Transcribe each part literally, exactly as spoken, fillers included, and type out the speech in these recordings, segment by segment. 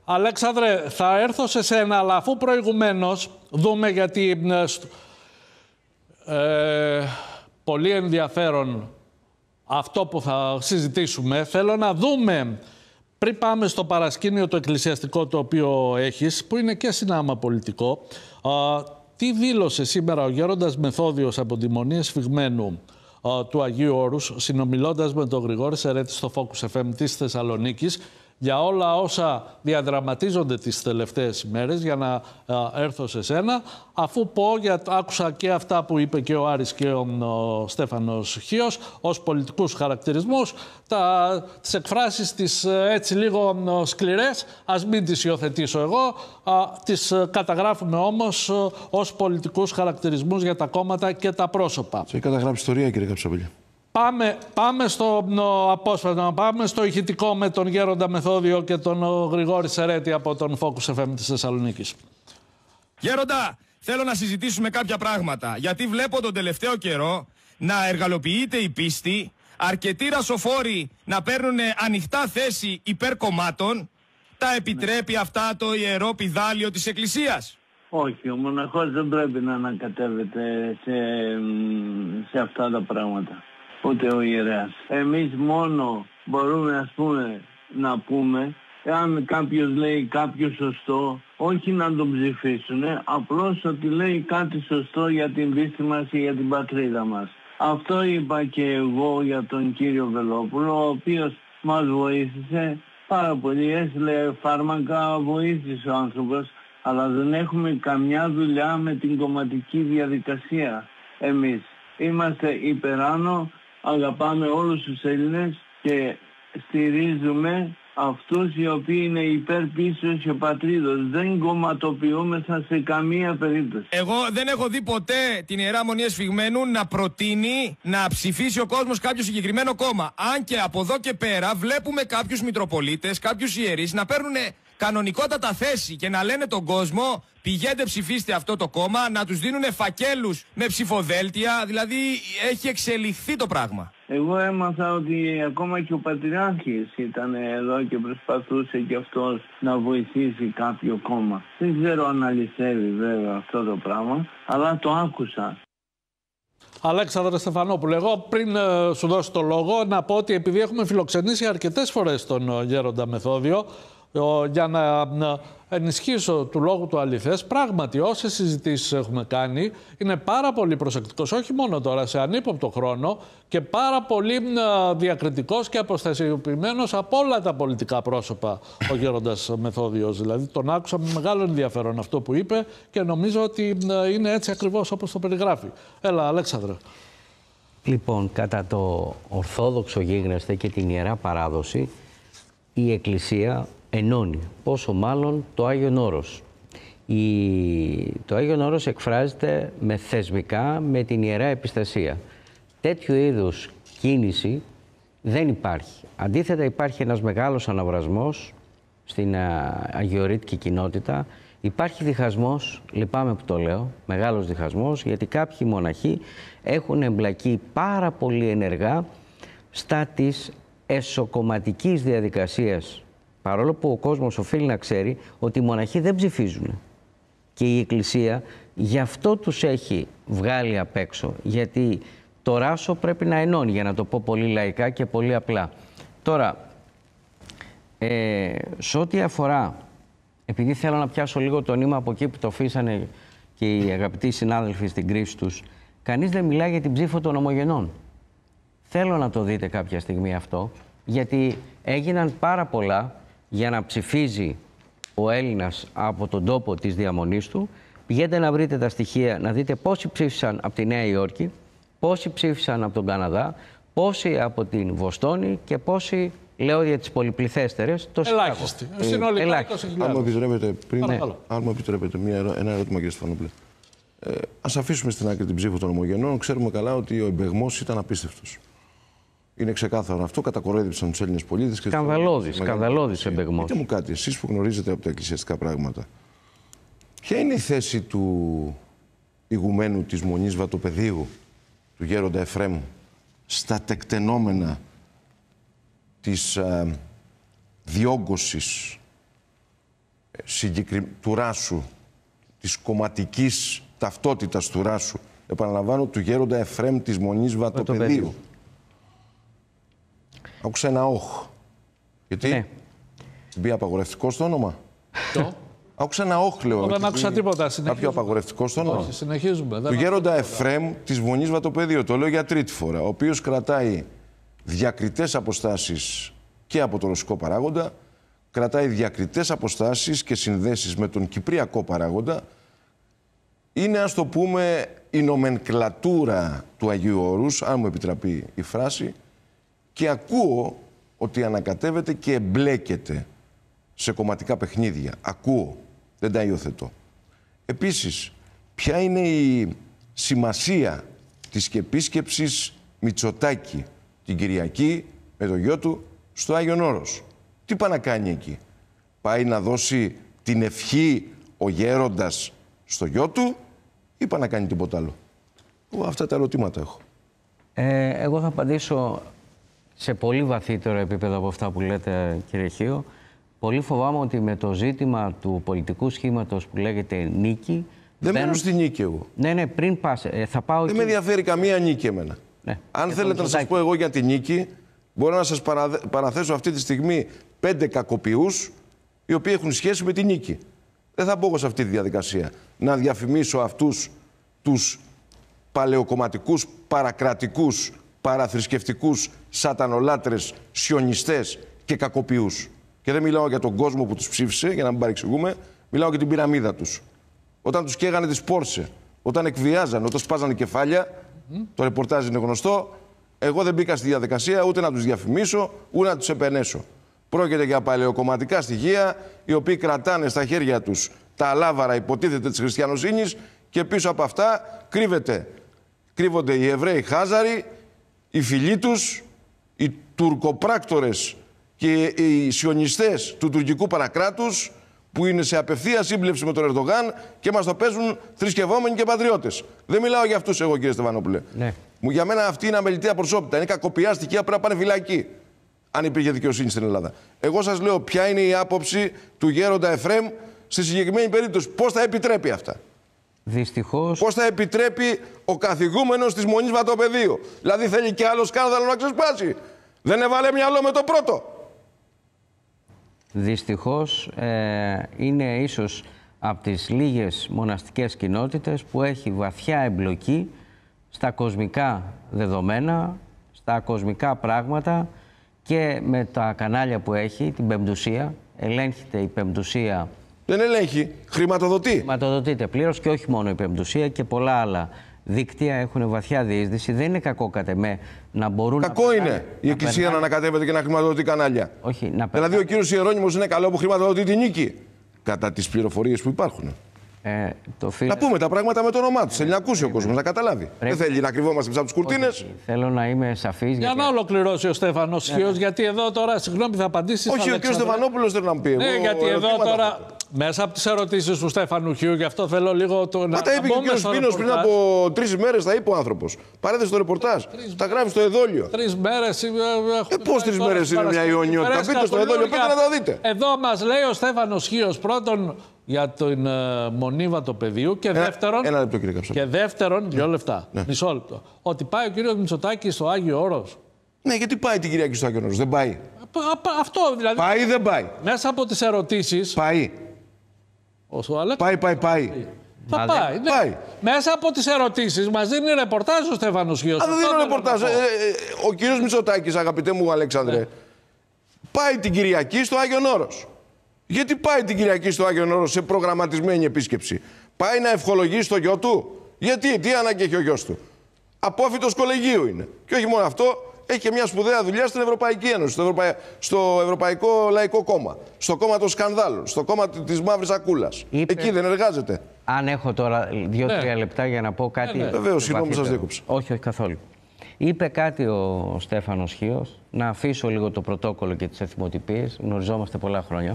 Αλέξανδρε, θα έρθω σε σένα, αλλά αφού προηγουμένως δούμε, γιατί ε, πολύ ενδιαφέρον αυτό που θα συζητήσουμε, θέλω να δούμε, πριν πάμε στο παρασκήνιο το εκκλησιαστικό το οποίο έχεις, που είναι και συνάμα πολιτικό, α, τι δήλωσε σήμερα ο γέροντας Μεθόδιος από τη Μονή Σφιγμένου α, του Αγίου Όρους, συνομιλώντας με τον Γρηγόρη Σερέτη στο Focus εφ εμ της Θεσσαλονίκης, για όλα όσα διαδραματίζονται τις τελευταίες ημέρες, για να α, έρθω σε σένα, αφού πω, για, άκουσα και αυτά που είπε και ο Άρης και ο, ο Στέφανος Χίος ως πολιτικούς χαρακτηρισμούς, τα, τις εκφράσεις τις έτσι λίγο σκληρές, ας μην τις υιοθετήσω εγώ, α, τις καταγράφουμε όμως ως πολιτικούς χαρακτηρισμούς για τα κόμματα και τα πρόσωπα. Σε έχει καταγράψει ιστορία, κύριε Καψαπέλη. Πάμε, πάμε στο ο, απόσπασμα, πάμε στο ηχητικό με τον Γέροντα Μεθόδιο και τον ο, Γρηγόρη Σερέτη από τον Focus εφ εμ της Θεσσαλονίκης. Γέροντα, θέλω να συζητήσουμε κάποια πράγματα, γιατί βλέπω τον τελευταίο καιρό να εργαλοποιείται η πίστη, αρκετοί ρασοφόροι να παίρνουν ανοιχτά θέση υπέρ κομμάτων. Τα επιτρέπει ναι. αυτά το ιερό πηδάλιο της Εκκλησίας? Όχι, ο μοναχός δεν πρέπει να ανακατεύεται σε, σε αυτά τα πράγματα. Ούτε ο ιερέας. Εμείς μόνο μπορούμε, ας πούμε, να πούμε, εάν κάποιος λέει κάποιο σωστό, όχι να τον ψηφίσουν, απλώς ότι λέει κάτι σωστό για την πίστη μας και για την πατρίδα μας. Αυτό είπα και εγώ για τον κύριο Βελόπουλο, ο οποίος μας βοήθησε πάρα πολύ. Έστειλε φάρμακα, βοήθησε ο άνθρωπος, αλλά δεν έχουμε καμιά δουλειά με την κομματική διαδικασία εμείς. Είμαστε υπεράνω, αγαπάμε όλους τους Έλληνες και στηρίζουμε αυτούς οι οποίοι είναι υπέρ πίσεως και πατρίδος. Δεν κομματοποιούμεθα σε καμία περίπτωση. Εγώ δεν έχω δει ποτέ την Ιερά Μονή Σφιγμένου να προτείνει να ψηφίσει ο κόσμος κάποιο συγκεκριμένο κόμμα. Αν και από εδώ και πέρα βλέπουμε κάποιους μητροπολίτες, κάποιους ιερείς να παίρνουν κανονικότατα θέση και να λένε τον κόσμο πηγαίνετε ψηφίστε αυτό το κόμμα, να τους δίνουν φακέλους με ψηφοδέλτια, δηλαδή έχει εξελιχθεί το πράγμα. Εγώ έμαθα ότι ακόμα και ο Πατριάρχης ήταν εδώ και προσπαθούσε και αυτός να βοηθήσει κάποιο κόμμα. Δεν ξέρω αν αληθεύει βέβαια αυτό το πράγμα, αλλά το άκουσα. Αλέξανδρε Στεφανόπουλε, εγώ πριν ε, σου δώσω το λόγο να πω ότι επειδή έχουμε φιλοξενήσει αρκετές φορές τον ε, Γέροντα Μεθόδιο, για να ενισχύσω του λόγου του αληθές, πράγματι όσες συζητήσεις έχουμε κάνει είναι πάρα πολύ προσεκτικός, όχι μόνο τώρα σε ανύποπτο χρόνο, και πάρα πολύ διακριτικός και αποστασιοποιημένος από όλα τα πολιτικά πρόσωπα ο Γέροντας Μεθόδιος. Δηλαδή τον άκουσα με μεγάλο ενδιαφέρον αυτό που είπε και νομίζω ότι είναι έτσι ακριβώς όπως το περιγράφει. Έλα Αλέξανδρε. Λοιπόν, κατά το ορθόδοξο γίγνεσθε και την Ιερά Παράδοση, η Εκκλησία ενώνει, πόσο μάλλον το Άγιον Όρος. Η... Το Άγιον Όρος εκφράζεται με θεσμικά με την Ιερά Επιστασία. Τέτοιου είδους κίνηση δεν υπάρχει. Αντίθετα υπάρχει ένας μεγάλος αναβρασμός στην αγιορείτικη κοινότητα. Υπάρχει διχασμός, λυπάμαι που το λέω, μεγάλος διχασμός, γιατί κάποιοι μοναχοί έχουν εμπλακεί πάρα πολύ ενεργά στα της εσωκομματικής διαδικασίας. Παρόλο που ο κόσμος οφείλει να ξέρει ότι οι μοναχοί δεν ψηφίζουν. Και η Εκκλησία γι' αυτό τους έχει βγάλει απ' έξω. Γιατί το ράσο πρέπει να ενώνει, για να το πω πολύ λαϊκά και πολύ απλά. Τώρα, ε, σε ό,τι αφορά, επειδή θέλω να πιάσω λίγο το νήμα από εκεί που το αφήσανε και οι αγαπητοί συνάδελφοι στην κρίση τους, κανείς δεν μιλάει για την ψήφο των ομογενών. Θέλω να το δείτε κάποια στιγμή αυτό, γιατί έγιναν πάρα πολλά για να ψηφίζει ο Έλληνας από τον τόπο της διαμονής του. Πηγαίνετε να βρείτε τα στοιχεία, να δείτε πόσοι ψήφισαν από τη Νέα Υόρκη, πόσοι ψήφισαν από τον Καναδά, πόσοι από την Βοστόνη και πόσοι, λέω για τις πολυπληθέστερες, το Σικάγο. Ελάχιστοι. Συνολικά είκοσι χιλιάδες. Αν μου επιτρέπετε, πριν, ναι. αν μου επιτρέπετε μια, ένα ερώτημα, κύριε Στεφανόπουλε. Ε, ας αφήσουμε στην άκρη την ψήφο των ομογενών. Ξέρουμε καλά ότι ο εμπεγμός ήταν απίστευτος. Είναι ξεκάθαρο αυτό. Κατακορέδεψαν τους Έλληνες πολίτες. Σκανδαλώδης, σκανδαλώδης εμπεγμός. Πείτε μου κάτι, εσείς που γνωρίζετε από τα εκκλησιαστικά πράγματα, ποια είναι η θέση του ηγουμένου της Μονής Βατοπεδίου, του Γέροντα Εφραίμ, στα τεκτενόμενα της α, διόγκωσης συγκεκρι... του Ράσου, της κομματικής ταυτότητας του Ράσου, επαναλαμβάνω, του γέροντα Εφραίμ της Μονής Βατοπεδίου. Άκουσα ένα όχ. Γιατί, ναι. Μπει απαγορευτικό στο όνομα. Το. Άκουσα ένα όχ, λέω. Δεν άκουσα τίποτα. Κάποιο απαγορευτικό στο όνομα. Όχι, συνεχίζουμε. Του γέροντα Εφραίμ της Μονής Βατοπεδίου. Το λέω για τρίτη φορά. Ο οποίος κρατάει διακριτές αποστάσεις και από τον ρωσικό παράγοντα, κρατάει διακριτές αποστάσεις και συνδέσεις με τον κυπριακό παράγοντα. Είναι, ας το πούμε, η νομενκλατούρα του Αγίου Όρους, αν μου επιτραπεί η φράση, και ακούω ότι ανακατεύεται και εμπλέκεται σε κομματικά παιχνίδια. Ακούω, δεν τα υιοθετώ. Επίσης, ποια είναι η σημασία της επίσκεψης Μητσοτάκη την Κυριακή με το γιο του στο Άγιον Όρος? Τι πάει να κάνει εκεί? Πάει να δώσει την ευχή ο γέροντας στο γιο του ή πάει να κάνει τίποτα άλλο? Εγώ αυτά τα ερωτήματα έχω. Ε, εγώ θα απαντήσω σε πολύ βαθύτερο επίπεδο από αυτά που λέτε, κύριε Χίο. Πολύ φοβάμαι ότι με το ζήτημα του πολιτικού σχήματος που λέγεται νίκη... Δεν μένω στη νίκη εγώ. Ναι, ναι, πριν πας, ε, θα πάω... Δεν εκεί... με ενδιαφέρει καμία νίκη εμένα. Ναι. Αν θέλετε να σας πω εγώ για τη νίκη, μπορώ να σας παραθέσω αυτή τη στιγμή πέντε κακοποιούς οι οποίοι έχουν σχέση με τη νίκη. Δεν θα μπω εγώ σε αυτή τη διαδικασία. Να διαφημίσω αυτούς τους παλαιοκομματικούς, παρακρατικούς, παραθρησκευτικούς, σατανολάτρες, σιωνιστές και κακοποιούς. Και δεν μιλάω για τον κόσμο που τους ψήφισε, για να μην παρεξηγούμε, μιλάω για την πυραμίδα τους. Όταν τους καίγανε τις Πόρσε, όταν εκβιάζανε, όταν σπάζανε κεφάλια, mm. το ρεπορτάζ είναι γνωστό, εγώ δεν μπήκα στη διαδικασία ούτε να τους διαφημίσω, ούτε να τους επενέσω. Πρόκειται για παλαιοκομματικά στοιχεία, οι οποίοι κρατάνε στα χέρια τους τα αλάβαρα, υποτίθεται, της χριστιανοσύνης, και πίσω από αυτά κρύβεται, κρύβονται οι Εβραίοι Χάζαροι, οι φίλοι τους, οι τουρκοπράκτορες και οι σιωνιστές του τουρκικού παρακράτους, που είναι σε απευθεία σύμπλευση με τον Ερντογάν και μας το παίζουν θρησκευόμενοι και πατριώτες. Δεν μιλάω για αυτούς εγώ, κύριε Στεφανόπουλε. Ναι. Για μένα αυτή είναι αμεληταία προσώπητα. Είναι κακοποιά στοιχεία, πρέπει να πάνε φυλακή. Αν υπήρχε δικαιοσύνη στην Ελλάδα. Εγώ σας λέω ποια είναι η άποψη του γέροντα Εφραίμ στη συγκεκριμένη περίπτωση. Πώς θα επιτρέπει αυτά? Δυστυχώς. Πώς θα επιτρέπει ο καθηγούμενος της Μονής Βατοπεδίου? Δηλαδή θέλει και άλλο σκάνδαλο να ξεσπάσει? Δεν έβαλε μυαλό με το πρώτο? Δυστυχώς ε, είναι ίσως από τις λίγες μοναστικές κοινότητες που έχει βαθιά εμπλοκή στα κοσμικά δεδομένα, στα κοσμικά πράγματα, και με τα κανάλια που έχει, την Πεμπτουσία, ελέγχεται η Πεμπτουσία. Δεν ελέγχει, χρηματοδοτεί. Χρηματοδοτείται πλήρως, και όχι μόνο η Πεμπτουσία, και πολλά άλλα δίκτυα έχουν βαθιά διείσδυση. Δεν είναι κακό κατ' εμέ να μπορούν κακό να. Κακό είναι η να Εκκλησία περνάει... να ανακατεύεται και να χρηματοδοτεί κανάλια. Όχι, να περνάει... Δηλαδή ο κύριος Ιερώνυμος είναι καλό που χρηματοδοτεί τη νίκη, κατά τις πληροφορίες που υπάρχουν. Ε, το φίλε... Να πούμε τα πράγματα με το όνομά του. Θέλει να ακούσει ο κόσμος, να καταλάβει. Πρέπει... Δεν θέλει να κρυβόμαστε πίσω από τις κουρτίνες. Θέλω να είμαι σαφής. Για γιατί... να ολοκληρώσει ο Στέφανος Χίος, ναι. γιατί εδώ τώρα, συγγνώμη, θα απαντήσει. Όχι, ο κ. Στεφανόπουλος θέλω να μου πει. Ναι, εγώ, γιατί εδώ τώρα, μέσα από τις ερωτήσεις του Στέφανου Χίου, γι' αυτό θέλω λίγο το. Μα τα είπε και ο κ. Σπίνος πριν από τρεις ημέρες, τα είπε ο άνθρωπος. Παρέδεσε το ρεπορτάζ. Τα γράφει στο εδόλιο. Τρεις μέρες. Ε, πώς τρεις μέρες είναι μια ιονιότητα? Μπείτε στο εδόλιο, πείτε να τα δείτε. Εδώ μας λέει ο Στέφανος Χίος πρώτον για την uh, Μονή Βατοπεδίου και δεύτερον. Ένα λεπτό, κύριε Καψάλη. Και δεύτερον, δύο λεπτά. Ναι. Μισό λεπτό. Ότι πάει ο κύριος Μητσοτάκης στο Άγιο Όρος. Ναι, γιατί πάει την Κυριακή στο Άγιο Όρος? Δεν πάει. Αυτό δηλαδή. Πάει ή δεν πάει? Μέσα από τις ερωτήσεις. Πάει. Όσο Αλέξ... Πάει, πάει, πάει. Θα πάει, ναι. πάει. Μέσα από τις ερωτήσεις μας δίνει ρεπορτάζ ο Στέφανος Χίος. Α, δεν δίνω ρεπορτάζ. Ε, ε, ο κύριος Μητσοτάκης, αγαπητέ μου Αλέξανδρε, ναι. πάει την Κυριακή στο Άγιον Όρος. Γιατί πάει την Κυριακή στο Άγιον Όρος σε προγραμματισμένη επίσκεψη? Πάει να ευχολογήσει το γιο του? Γιατί, τι ανάγκη έχει ο γιος του? Απόφοιτος κολεγίου είναι. Και όχι μόνο αυτό, έχει και μια σπουδαία δουλειά στην Ευρωπαϊκή Ένωση, στο, Ευρωπαϊ... στο Ευρωπαϊκό Λαϊκό Κόμμα, στο κόμμα των σκανδάλων, στο κόμμα της μαύρης σακούλας. Είπε... Εκεί δεν εργάζεται? Αν έχω τώρα δύο-τρία ναι. λεπτά για να πω κάτι. Ναι, ναι. Βεβαίως, συγγνώμη, σας διέκοψα. Όχι, όχι καθόλου. Είπε κάτι ο Στέφανος Χίος, να αφήσω λίγο το πρωτόκολλο και τις εθιμοτυπίες, γνωριζόμαστε πολλά χρόνια.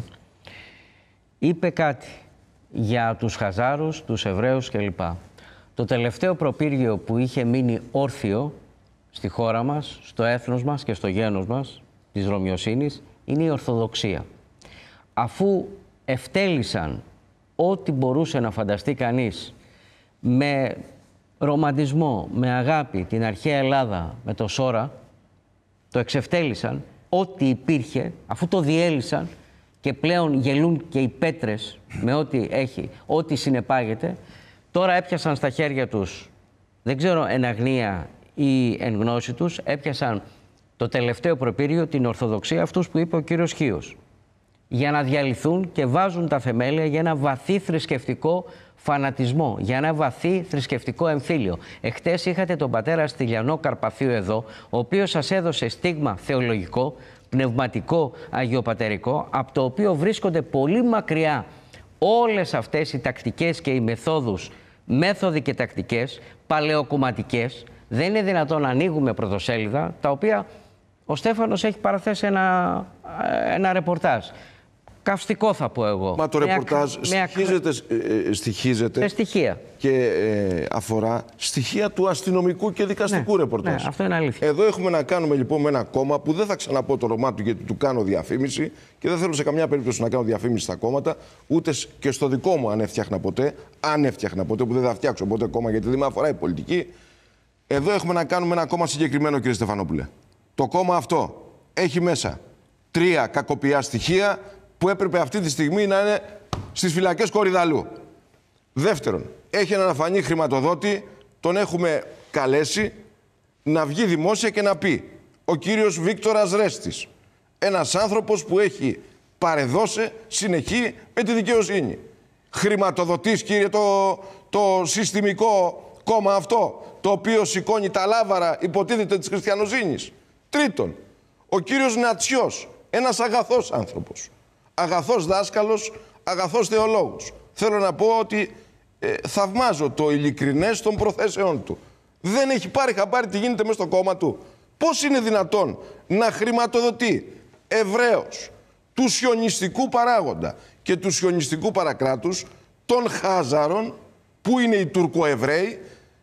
Είπε κάτι για τους Χαζάρους, τους Εβραίους κλπ. Το τελευταίο προπύργιο που είχε μείνει όρθιο στη χώρα μας, στο έθνος μας και στο γένος μας, της Ρωμιοσύνης, είναι η Ορθοδοξία. Αφού ευτέλισαν ό,τι μπορούσε να φανταστεί κανείς με ρομαντισμό, με αγάπη, την αρχαία Ελλάδα, με το Σόρα, το εξευτέλισαν, ό,τι υπήρχε, αφού το διέλυσαν και πλέον γελούν και οι πέτρες με ό,τι έχει, ό,τι συνεπάγεται, τώρα έπιασαν στα χέρια τους, δεν ξέρω εν αγνία ή εν γνώση τους, έπιασαν το τελευταίο προπύργιο, την Ορθοδοξία, αυτούς που είπε ο κύριος Χίος, για να διαλυθούν και βάζουν τα θεμέλια για ένα βαθύ θρησκευτικό φανατισμό, για ένα βαθύ θρησκευτικό εμφύλιο. Εχθές είχατε τον πατέρα Στυλιανό Καρπαθίου εδώ, ο οποίος σας έδωσε στίγμα θεολογικό, πνευματικό, αγιοπατερικό, από το οποίο βρίσκονται πολύ μακριά όλες αυτές οι τακτικές και οι μεθόδους, μέθοδοι και τακτικές, παλαιοκομματικές. Δεν είναι δυνατόν να ανοίγουμε πρωτοσέλιδα, τα οποία ο Στέφανος έχει παραθέσει ένα, ένα ρεπορτάζ. Καυστικό θα πω εγώ. Μα το με ρεπορτάζ ακ... στοιχίζεται, ε, στοιχίζεται σε στοιχεία. Και ε, αφορά στοιχεία του αστυνομικού και δικαστικού ναι, ρεπορτάζ. Ναι, αυτό είναι αλήθεια. Εδώ έχουμε να κάνουμε λοιπόν με ένα κόμμα που δεν θα ξαναπώ το όνομά του γιατί του κάνω διαφήμιση και δεν θέλω σε καμιά περίπτωση να κάνω διαφήμιση στα κόμματα, ούτε και στο δικό μου αν έφτιαχνα ποτέ, αν έφτιαχνα ποτέ, που δεν θα φτιάξω ποτέ κόμμα γιατί δεν με αφορά η πολιτική. Εδώ έχουμε να κάνουμε ένα κόμμα συγκεκριμένο, κύριε Στεφανόπουλε. Το κόμμα αυτό έχει μέσα τρία κακοποιά στοιχεία που έπρεπε αυτή τη στιγμή να είναι στις φυλακές Κορυδαλού. Δεύτερον, έχει έναν αφανή χρηματοδότη, τον έχουμε καλέσει να βγει δημόσια και να πει ο κύριος Βίκτορας Ρέστης, ένας άνθρωπος που έχει παρεδώσει συνεχή με τη δικαιοσύνη. Χρηματοδοτής, κύριε, το, το συστημικό κόμμα αυτό, το οποίο σηκώνει τα λάβαρα, υποτίθεται, της χριστιανοζήνης. Τρίτον, ο κύριος Νατσιός, ένας αγαθός άνθρωπος. Αγαθός δάσκαλος, αγαθός θεολόγος. Θέλω να πω ότι ε, θαυμάζω το ειλικρινές των προθέσεών του. Δεν έχει πάρει χαμπάρι τι γίνεται μέσα στο κόμμα του. Πώς είναι δυνατόν να χρηματοδοτεί ευρέως του σιωνιστικού παράγοντα και του σιωνιστικού παρακράτους των Χάζαρων, που είναι οι Τουρκοεβραίοι,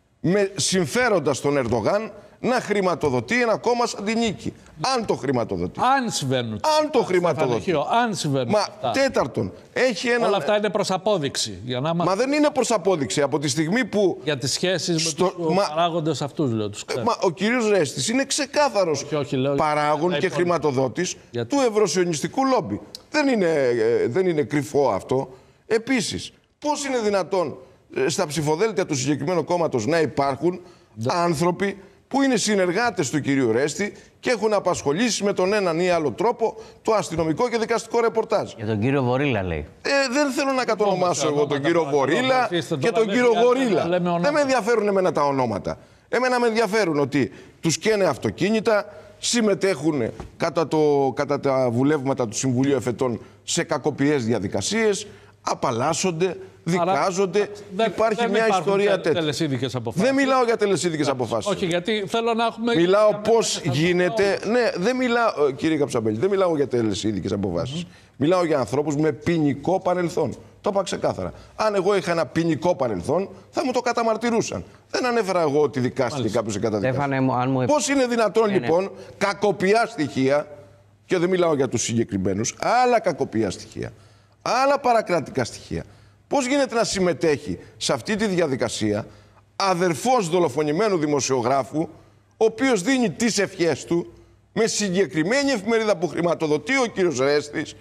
με συμφέροντα στον Ερντογάν να χρηματοδοτεί ένα κόμμα σαν την Νίκη. Αν το χρηματοδοτεί. Αν συμβαίνουν. Αν το χρηματοδοτεί. Αν συμβαίνουν. Μα αυτά. Τέταρτον, έχει ένα. Όλα αυτά είναι προς απόδειξη. Για να Μα δεν είναι προς απόδειξη. Από τη στιγμή που. Για τις σχέσεις στο... με τους Μα... παράγοντες αυτούς, λέω. Τους Μα ο κύριος Ρέστης είναι ξεκάθαρος όχι, όχι, λέω... παράγων και χρηματοδότης για... του ευρωσιωνιστικού λόμπι. Δεν είναι, ε, δεν είναι κρυφό αυτό. Επίσης, πώς είναι δυνατόν ε, στα ψηφοδέλτια του συγκεκριμένου κόμματος να υπάρχουν Δε... άνθρωποι που είναι συνεργάτες του κυρίου Ρέστη και έχουν απασχολήσει με τον έναν ή άλλο τρόπο το αστυνομικό και δικαστικό ρεπορτάζ. Για τον κύριο Βορίλα, λέει. Ε, δεν θέλω να κατονομάσω εγώ τον κύριο Βορίλα και τον κύριο Γορίλα. Δεν με ενδιαφέρουν εμένα τα ονόματα. Εμένα με ενδιαφέρουν ότι τους καίνε αυτοκίνητα, συμμετέχουν κατά, το, κατά τα βουλεύματα του Συμβουλίου Εφετών σε κακοποιές διαδικασίες, απαλλάσσονται, δικάζονται. Δεν, υπάρχει δεν μια ιστορία τέτοια. Τελεσίδικες αποφάσεις. Δεν μιλάω για τελεσίδικες αποφάσεις. Όχι, γιατί θέλω να έχουμε. Μιλάω πώς γίνεται. Ναι, δεν μιλάω, κύριε Καψαμπέλη, δεν μιλάω για τελεσίδικες αποφάσεις. Mm-hmm. Μιλάω για ανθρώπους με ποινικό παρελθόν. Το είπα ξεκάθαρα. Αν εγώ είχα ένα ποινικό παρελθόν, θα μου το καταμαρτυρούσαν. Δεν ανέφερα εγώ ότι δικάστηκε κάποιος και καταδικάστηκε. Πώς είναι δυνατόν ναι, λοιπόν ναι. κακοποιά στοιχεία, και δεν μιλάω για τους συγκεκριμένους, άλλα κακοποιά στοιχεία, άλλα παρακρατικά στοιχεία. Πώς γίνεται να συμμετέχει σε αυτή τη διαδικασία αδερφός δολοφονημένου δημοσιογράφου, ο οποίος δίνει τις ευχές του με συγκεκριμένη εφημερίδα που χρηματοδοτεί ο κύριος Ρέστης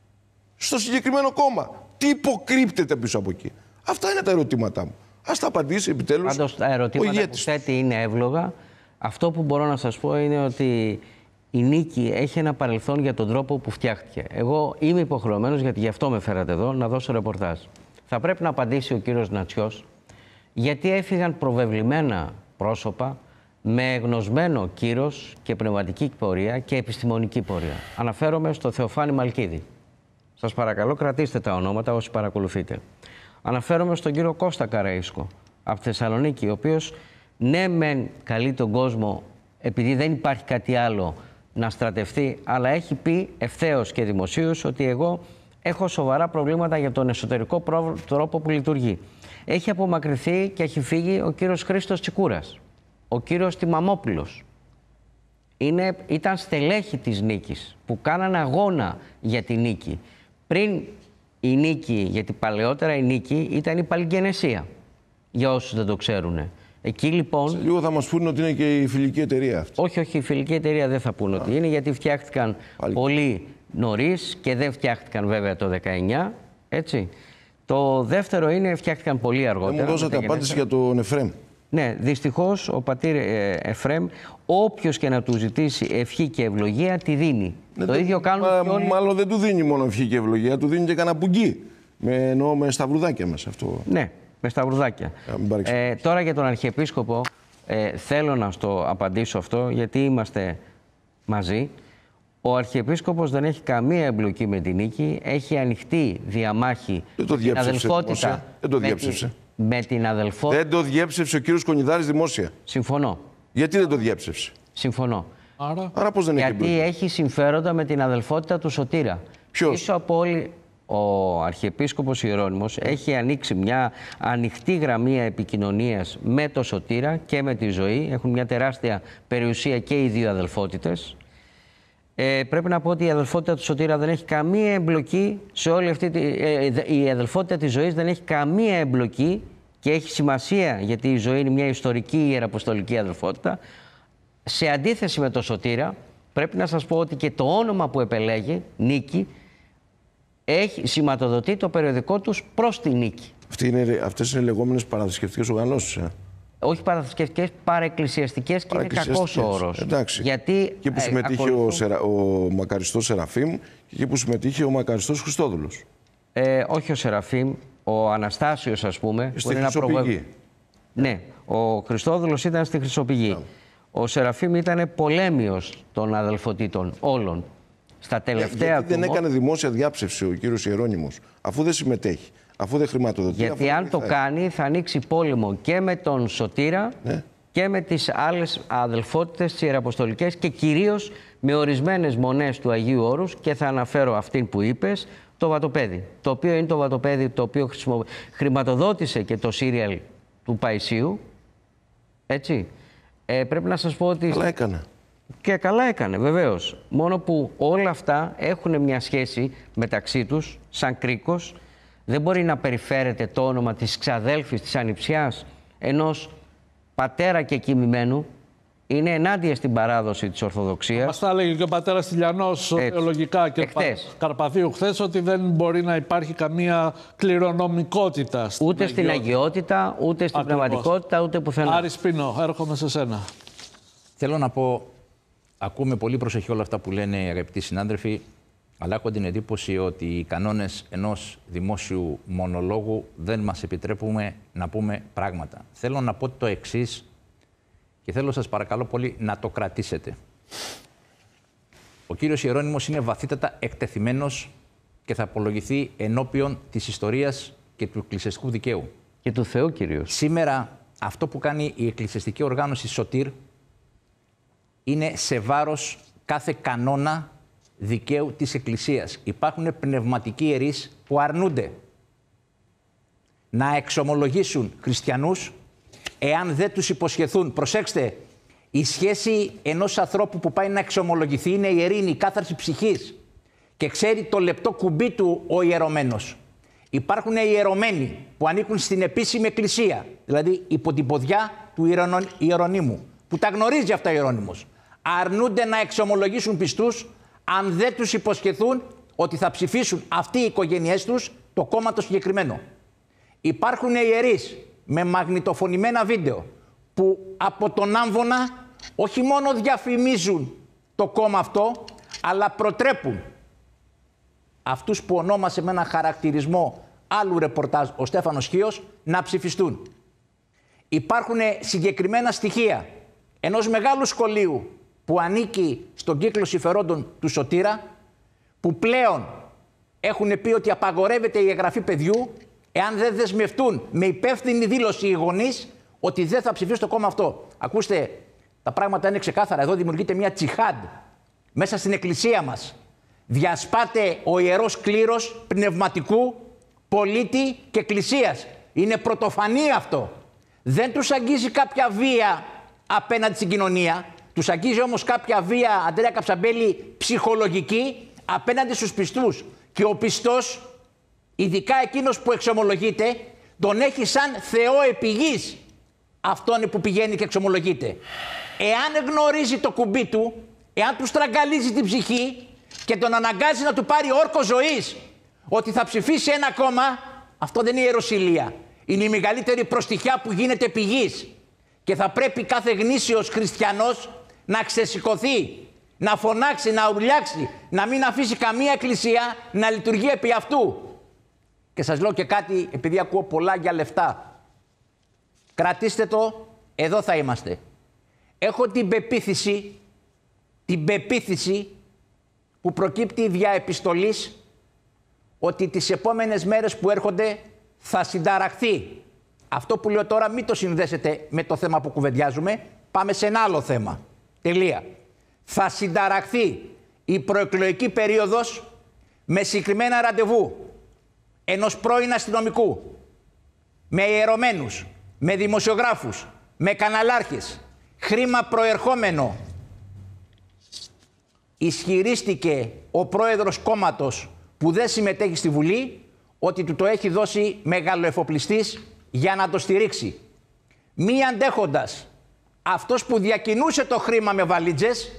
στο συγκεκριμένο κόμμα. Τι υποκρύπτεται πίσω από εκεί? Αυτά είναι τα ερωτήματά μου. Ας τα απαντήσει επιτέλους. Πάντως τα ερωτήματα που θέτει είναι εύλογα. Αυτό που μπορώ να σας πω είναι ότι η Νίκη έχει ένα παρελθόν για τον τρόπο που φτιάχτηκε. Εγώ είμαι υποχρεωμένος, γιατί γι' αυτό με φέρατε εδώ, να δώσω ρεπορτάζ. Θα πρέπει να απαντήσει ο κύριος Νατσιός γιατί έφυγαν προβεβλημένα πρόσωπα με γνωσμένο κύρος και πνευματική πορεία και επιστημονική πορεία. Αναφέρομαι στο Θεοφάνη Μαλκίδη. Σας παρακαλώ, κρατήστε τα ονόματα όσοι παρακολουθείτε. Αναφέρομαι στον κύριο Κώστα Καραΐσκο από Θεσσαλονίκη, ο οποίος ναι μεν καλεί τον κόσμο επειδή δεν υπάρχει κάτι άλλο να στρατευτεί, αλλά έχει πει ευθέως και δημοσίως ότι εγώ έχω σοβαρά προβλήματα για τον εσωτερικό τρόπο που λειτουργεί. Έχει απομακρυνθεί και έχει φύγει ο κύριος Χρήστος Τσικούρας, ο κύριος Τιμαμόπουλος. Είναι, ήταν στελέχη της Νίκης που κάνανε αγώνα για τη νίκη. Πριν η νίκη, γιατί παλαιότερα η νίκη ήταν η Παλιγενεσία, για όσους δεν το ξέρουν. Εκεί λοιπόν... Σε λίγο θα μας πούνε ότι είναι και η φιλική εταιρεία αυτή. Όχι, όχι, η φιλική εταιρεία δεν θα πούνε ότι είναι, γιατί φτιάχτηκαν Πάλι. πολύ νωρίς και δεν φτιάχτηκαν βέβαια το δεκαεννιά, έτσι. Το δεύτερο είναι φτιάχτηκαν πολύ αργότερα. Δεν μου δώσατε απάντηση για τον Εφρέμ. Ναι, δυστυχώς ο πατήρ Εφρέμ, όποιος και να του ζητήσει ευχή και ευλογία, τη δίνει. Ναι, το ίδιο κάνουν μα, και όλοι... Μάλλον δεν του δίνει μόνο ευχή και ευλογία, του δίνει και κανένα πουγγί. Με, εννοώ με σταυρουδάκια μέσα αυτό. Ναι, με σταυρουδάκια. Ε, τώρα για τον Αρχιεπίσκοπο, ε, θέλω να στο απαντήσω αυτό, γιατί είμαστε μαζί. Ο Αρχιεπίσκοπος δεν έχει καμία εμπλοκή με την νίκη, έχει ανοιχτή διαμάχη δεν το με την αδελφότητα. Δεν το διέψευσε. Με την αδελφότητα. Δεν το διέψευσε ο κύριος Κονιδάρης δημόσια. Συμφωνώ. Γιατί δεν το διέψευσε? Συμφωνώ. Άρα, Άρα πώς δεν Γιατί έχει Γιατί έχει συμφέροντα με την αδελφότητα του Σωτήρα. Ποιος? Πίσω από όλοι, ο Αρχιεπίσκοπος Ιερώνυμος έχει ανοίξει μια ανοιχτή γραμμή επικοινωνίας με το Σωτήρα και με τη ζωή. Έχουν μια τεράστια περιουσία και οι δύο αδελφότητες. Ε, πρέπει να πω ότι η αδελφότητα του Σωτήρα δεν έχει καμία εμπλοκή σε όλη αυτή τη... Ε, η αδελφότητα της ζωής δεν έχει καμία εμπλοκή και έχει σημασία, γιατί η ζωή είναι μια ιστορική ιεραποστολική αδελφότητα. Σε αντίθεση με το Σωτήρα, πρέπει να σας πω ότι και το όνομα που επελέγει, Νίκη, έχει σηματοδοτεί το περιοδικό τους προς τη νίκη. Αυτή είναι, αυτές είναι λεγόμενες παραθρησκευτικές οργανώσεις. Ε. Όχι παραθρησκευτικές, παρεκκλησιαστικές και είναι κακός ο όρος. Εντάξει. Γιατί, και που συμμετείχε ε, ακολουθούν... ο, Σερα, ο Μακαριστός Σεραφείμ και εκεί που συμμετείχε ο Μακαριστός Χριστόδουλος. Ε, όχι ο Σεραφείμ, ο Αναστάσιος ας πούμε. Στη Χρυσοπηγή. Προβε... Ναι, ο Χριστόδουλος ήταν στη Χρυσοπηγή. Yeah. Ο Σεραφείμ ήταν πολέμιος των αδελφοτήτων όλων. Στα τελευταία Γιατί δεν έκανε δημόσια διάψευση ο κύριος Ιερώνυμος, αφού δεν συμμετέχει, αφού δεν χρηματοδοτεί. Γιατί αν το κάνει θα ανοίξει πόλεμο και με τον Σωτήρα, ναι, και με τις άλλες αδελφότητες τις ιεραποστολικές και κυρίως με ορισμένες μονές του Αγίου Όρους, και θα αναφέρω αυτήν που είπες, το Βατοπέδι. Το οποίο είναι το Βατοπέδι το οποίο χρησιμο... χρηματοδότησε και το σύριαλ του Παϊσίου. Έτσι. Ε, πρέπει να σας πω ότι... Καλά έκανε. Και καλά έκανε, βεβαίως. Μόνο που όλα αυτά έχουν μια σχέση μεταξύ τους, σαν κρίκος. Δεν μπορεί να περιφέρεται το όνομα της ξαδέλφης της Ανιψιάς, ενός πατέρα και κοιμημένου. Είναι ενάντια στην παράδοση της Ορθοδοξίας. Μας τα έλεγε και ο πατέρας Τηλιανός θεολογικά και Εχθές. Καρπαθίου χθες, ότι δεν μπορεί να υπάρχει καμία κληρονομικότητα. Στην ούτε αγιότητα. στην αγιότητα, ούτε στην Ακριβώς. πνευματικότητα, ούτε πουθενά. Άρη Σπίνο, έρχομαι σε σένα. Θέλω να πω, ακούμε πολύ προσοχή όλα αυτά που λένε οι αγαπητοί συνάδελφοι, αλλά έχω την εντύπωση ότι οι κανόνες ενός δημόσιου μονολόγου δεν μας επιτρέπουν να πούμε πράγματα. Θέλω να πω το εξής και θέλω σας παρακαλώ πολύ να το κρατήσετε. Ο κύριος Ιερώνυμος είναι βαθύτατα εκτεθειμένος και θα απολογηθεί ενώπιον της ιστορίας και του εκκλησιαστικού δικαίου. Και του Θεού κυρίως. Σήμερα αυτό που κάνει η εκκλησιαστική οργάνωση Σωτήρ είναι σε βάρος κάθε κανόνα δικαίου της Εκκλησίας. Υπάρχουν πνευματικοί ιερείς που αρνούνται να εξομολογήσουν χριστιανούς εάν δεν τους υποσχεθούν. Προσέξτε, η σχέση ενός ανθρώπου που πάει να εξομολογηθεί είναι η ειρήνη, η κάθαρση ψυχής και ξέρει το λεπτό κουμπί του ο ιερωμένος. Υπάρχουν ιερωμένοι που ανήκουν στην επίσημη εκκλησία, δηλαδή υπό την ποδιά του Ιερονύμου, που τα γνωρίζει αυτά ο Ιερώνυμος. Αρνούνται να εξομολογήσουν πιστούς αν δεν τους υποσχεθούν ότι θα ψηφίσουν αυτοί οι οικογένειές τους το κόμμα το συγκεκριμένο. Υπάρχουν ιερείς με μαγνητοφωνημένα βίντεο που από τον άμβονα όχι μόνο διαφημίζουν το κόμμα αυτό, αλλά προτρέπουν αυτούς που ονόμασε με ένα χαρακτηρισμό άλλου ρεπορτάζ ο Στέφανος Χίος να ψηφιστούν. Υπάρχουν συγκεκριμένα στοιχεία ενός μεγάλου σχολείου που ανήκει στον κύκλο συμφερόντων του Σωτήρα, που πλέον έχουν πει ότι απαγορεύεται η εγγραφή παιδιού εάν δεν δεσμευτούν με υπεύθυνη δήλωση οι γονείς ότι δεν θα ψηφίσουν το κόμμα αυτό. Ακούστε, τα πράγματα είναι ξεκάθαρα. Εδώ δημιουργείται μια τσιχάντ μέσα στην εκκλησία μας. Διασπάται ο ιερός κλήρος πνευματικού, πολίτη και εκκλησίας. Είναι πρωτοφανή αυτό. Δεν τους αγγίζει κάποια βία απέναντι στην κοινωνία. Τους αγγίζει όμως κάποια βία, Αντρέα Καψαμπέλη, ψυχολογική απέναντι στους πιστούς. Και ο πιστός ειδικά εκείνος που εξομολογείται, τον έχει σαν Θεό επιγής αυτόν που πηγαίνει και εξομολογείται. Εάν γνωρίζει το κουμπί του, εάν του στραγγαλίζει την ψυχή και τον αναγκάζει να του πάρει όρκο ζωής ότι θα ψηφίσει ένα κόμμα, αυτό δεν είναι ιεροσυλία. Είναι η μεγαλύτερη προστιχιά που γίνεται πηγής. Και θα πρέπει κάθε γνήσιος χριστιανός να ξεσηκωθεί, να φωνάξει, να ουρλιάξει, να μην αφήσει καμία εκκλησία να λειτουργεί επί αυτού. Και σας λέω και κάτι, επειδή ακούω πολλά για λεφτά. Κρατήστε το, εδώ θα είμαστε. Έχω την πεποίθηση, την πεποίθηση που προκύπτει δια επιστολής, ότι τις επόμενες μέρες που έρχονται θα συνταραχθεί. Αυτό που λέω τώρα μην το συνδέσετε με το θέμα που κουβεντιάζουμε. Πάμε σε ένα άλλο θέμα. Τελεία. Θα συνταραχθεί η προεκλογική περίοδος με συγκεκριμένα ραντεβού ενός πρώην αστυνομικού, με ιερωμένους, με δημοσιογράφους, με καναλάρχες, χρήμα προερχόμενο. Ισχυρίστηκε ο πρόεδρος κόμματος που δεν συμμετέχει στη Βουλή ότι του το έχει δώσει μεγαλοεφοπλιστής για να το στηρίξει. Μη αντέχοντας αυτός που διακινούσε το χρήμα με βαλίτζες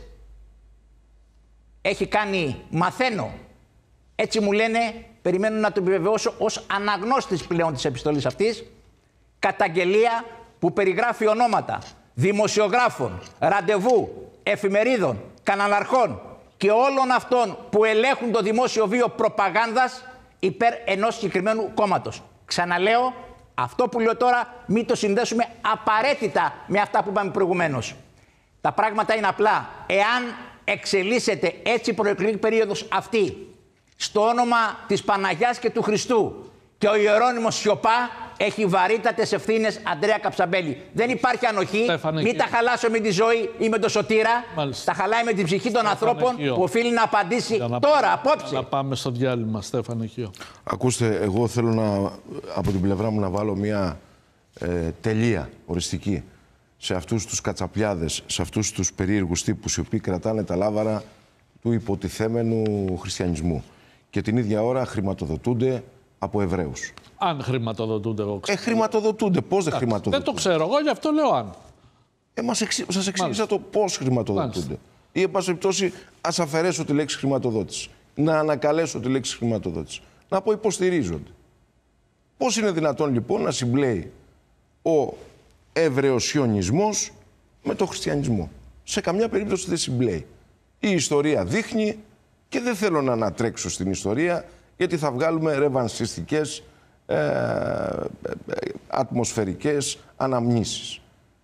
έχει κάνει, μαθαίνω, έτσι μου λένε, περιμένω να το επιβεβαιώσω ως αναγνώστης πλέον της επιστολής αυτής, καταγγελία που περιγράφει ονόματα δημοσιογράφων, ραντεβού, εφημερίδων, καναλαρχών και όλων αυτών που ελέγχουν το δημόσιο βίο προπαγάνδας υπέρ ενός συγκεκριμένου κόμματος. Ξαναλέω, αυτό που λέω τώρα μην το συνδέσουμε απαραίτητα με αυτά που είπαμε προηγουμένως. Τα πράγματα είναι απλά. Εάν εξελίσσεται έτσι η προεκλογική περίοδος αυτή στο όνομα της Παναγιάς και του Χριστού και ο Ιερώνυμος σιωπά, έχει βαρύτατες ευθύνες, Ανδρέα Καψαμπέλη. Δεν υπάρχει ανοχή. Στέφανε, μην τα χαλάσω με τη ζωή ή με το σωτήρα. Μάλιστα. Τα χαλάει με την ψυχή των Στέφανε ανθρώπων Χίο. Που οφείλει να απαντήσει να... τώρα, απόψε. Να πάμε στο διάλειμμα, Στέφανε Χίο. Ακούστε, εγώ θέλω να, από την πλευρά μου να βάλω μια ε, τελεία οριστική σε αυτούς τους κατσαπιάδες, σε αυτούς τους περίεργους τύπους οι οποίοι κρατάνε τα λάβαρα του υποτιθέμενου χριστιανισμού και την ίδια ώρα χρηματοδοτούνται από Εβραίους. Αν χρηματοδοτούνται, εγώ ξέρω. Ε, χρηματοδοτούνται. Πώς δεν χρηματοδοτούνται. Δεν το ξέρω εγώ, γι' αυτό λέω αν. Ε, μας εξ... σας εξήγησα το πώς χρηματοδοτούνται. Μάλιστα. Ή, εν πάση περιπτώσει, ας αφαιρέσω τη λέξη χρηματοδότηση. Να ανακαλέσω τη λέξη χρηματοδότηση. Να πω υποστηρίζονται. Πώς είναι δυνατόν, λοιπόν, να συμπλέει ο Εβραιοσιωνισμός με το χριστιανισμό. Σε καμιά περίπτωση δεν συμπλέει. Η ιστορία δείχνει, και δεν θέλω να ανατρέξω στην ιστορία, γιατί θα βγάλουμε ρεβανσιστικές, ε, ε, ατμοσφαιρικές αναμνήσεις.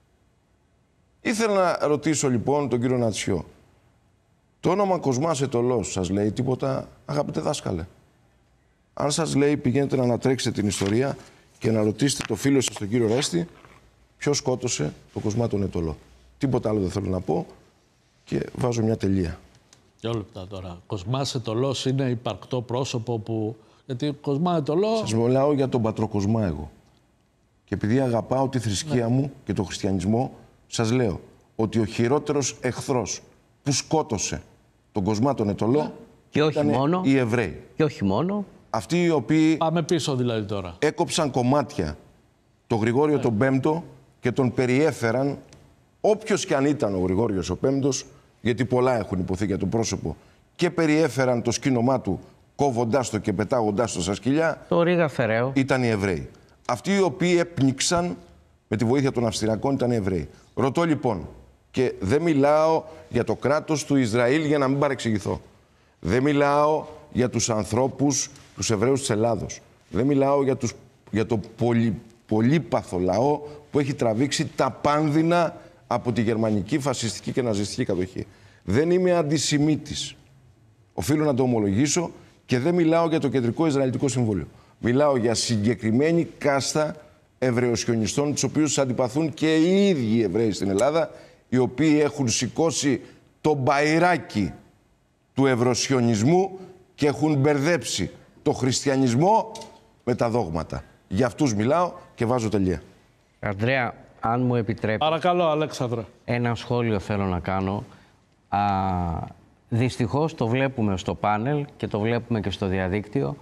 Ήθελα να ρωτήσω λοιπόν τον κύριο Νατσιό. Το όνομα Κοσμάς Ετωλός σας λέει τίποτα, αγαπητέ δάσκαλε? Αν σας λέει, πηγαίνετε να ανατρέξετε την ιστορία και να ρωτήσετε το φίλο σας τον κύριο Ρέστη ποιος σκότωσε τον Κοσμά τον Ετωλό. Τίποτα άλλο δεν θέλω να πω και βάζω μια τελεία. Δύο λεπτά τώρα. Κοσμάς Ετωλός είναι υπαρκτό πρόσωπο που... Γιατί Κοσμά Ετωλό... Σας μιλάω για τον πατροκοσμά εγώ. Και επειδή αγαπάω τη θρησκεία ναι. μου και τον χριστιανισμό, σας λέω ότι ο χειρότερος εχθρός που σκότωσε τον Κοσμά τον Ετωλό και όχι ήταν μόνο, οι Εβραίοι. Και όχι μόνο. Αυτοί οι οποίοι... Πάμε πίσω δηλαδή τώρα. Έκοψαν κομμάτια τον Γρηγόριο ναι. τον Πέμπτο και τον περιέφεραν, όποιος και αν ήταν ο Γρηγόριος ο Πέμπτος, γιατί πολλά έχουν υποθεί για το πρόσωπο, και περιέφεραν το σκήνομά του κόβοντάς το και πετάγοντάς το στα σκυλιά, το Ρίγα Φεραίου, ήταν οι Εβραίοι. Αυτοί οι οποίοι έπνιξαν με τη βοήθεια των Αυστριακών ήταν οι Εβραίοι. Ρωτώ λοιπόν, και δεν μιλάω για το κράτος του Ισραήλ για να μην παρεξηγηθώ. Δεν μιλάω για τους ανθρώπους, τους Εβραίους της Ελλάδος. Δεν μιλάω για, τους, για το πολυ, πολύπαθο λαό που έχει τραβήξει τα πάνδυνα από τη γερμανική, φασιστική και ναζιστική κατοχή. Δεν είμαι αντισημίτης. Οφείλω να το ομολογήσω και δεν μιλάω για το Κεντρικό Ισραηλιτικό Συμβούλιο. Μιλάω για συγκεκριμένη κάστα Εβραιοσιωνιστών, τους οποίους αντιπαθούν και οι ίδιοι οι Εβραίοι στην Ελλάδα, οι οποίοι έχουν σηκώσει το μπαϊράκι του Ευρωσιωνισμού και έχουν μπερδέψει το χριστιανισμό με τα δόγματα. Για αυτούς μιλάω και βάζω τελεία. Ανδρέα, αν μου επιτρέπεις... Παρακαλώ, Αλέξανδρε. Ένα σχόλιο θέλω να κάνω. Α, δυστυχώς το βλέπουμε στο πάνελ και το βλέπουμε και στο διαδίκτυο.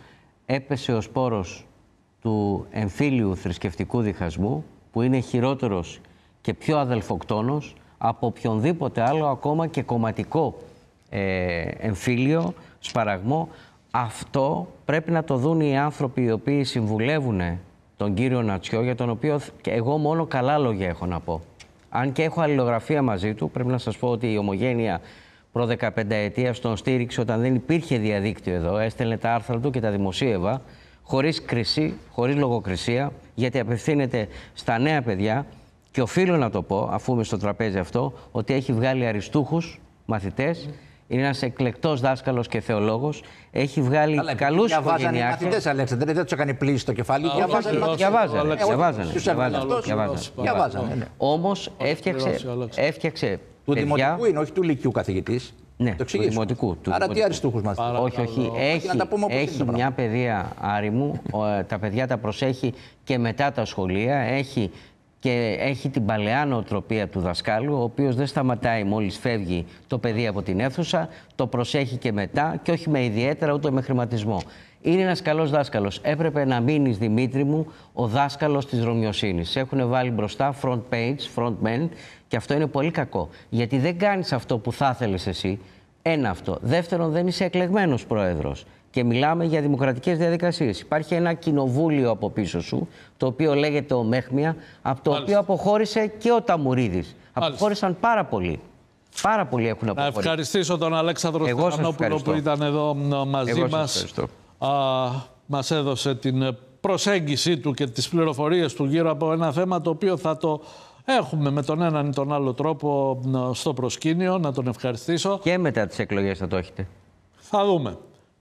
έπεσε ο σπόρος του εμφύλιου θρησκευτικού διχασμού, που είναι χειρότερος και πιο αδελφοκτόνος από οποιονδήποτε άλλο, ακόμα και κομματικό ε, εμφύλιο, σπαραγμό. Αυτό πρέπει να το δουν οι άνθρωποι οι οποίοι συμβουλεύουν τον κύριο Νατσιό, για τον οποίο εγώ μόνο καλά λόγια έχω να πω. Αν και έχω αλληλογραφία μαζί του, πρέπει να σας πω ότι η Ομογένεια προ δεκαπενταετία τον στήριξε όταν δεν υπήρχε διαδίκτυο εδώ. Έστελνε τα άρθρα του και τα δημοσίευα, χωρίς κρισή, χωρίς λογοκρισία, γιατί απευθύνεται στα νέα παιδιά. Και οφείλω να το πω, αφού είμαι στο τραπέζι αυτό, ότι έχει βγάλει αριστούχους μαθητές. Είναι ένας εκλεκτός δάσκαλος και θεολόγος. Έχει βγάλει Καλά, καλούς οικογενειάρχες. Διαβάζανε οι μαθητές, Αλέξανδρε, δεν τους έκανε πλήση στο κεφάλι. Διαβάζανε, διαβάζανε, διαβάζανε. Όμως έφτιαξε, έφτιαξε του παιδιά... δημοτικού είναι, όχι του λυκειού καθηγητής. Ναι, το του δημοτικού. Του Άρα τι αριστούχους μαθητές. Όχι, όχι. Έχει, έχει μια παιδεία άρημου. Τα παιδιά τα προσέχει και μετά τα σχολεία. Έχει και έχει την παλαιά νοοτροπία του δασκάλου, ο οποίος δεν σταματάει μόλις φεύγει το παιδί από την αίθουσα, το προσέχει και μετά, και όχι με ιδιαίτερα ούτε με χρηματισμό. Είναι ένας καλός δάσκαλος. Έπρεπε να μείνεις, Δημήτρη μου, ο δάσκαλος της Ρωμιοσύνης. Σε έχουν βάλει μπροστά front page, front man, και αυτό είναι πολύ κακό. Γιατί δεν κάνεις αυτό που θα ήθελες εσύ. Ένα αυτό. Δεύτερον, δεν είσαι εκλεγμένος πρόεδρος. Και μιλάμε για δημοκρατικές διαδικασίες. Υπάρχει ένα κοινοβούλιο από πίσω σου, το οποίο λέγεται ο Μέχμια, από το Μάλιστα. οποίο αποχώρησε και ο Ταμουρίδης. Αποχώρησαν πάρα πολύ. Πάρα πολλοί έχουν αποχωρήσει. Να ευχαριστήσω τον Αλέξανδρο Στεφανόπουλο που ήταν εδώ μαζί Εγώ μας. Α, μας έδωσε την προσέγγιση του και τις πληροφορίες του γύρω από ένα θέμα το οποίο θα το έχουμε με τον έναν ή τον άλλο τρόπο στο προσκήνιο. Να τον ευχαριστήσω. Και μετά τις εκλογές θα το έχετε. Θα δούμε.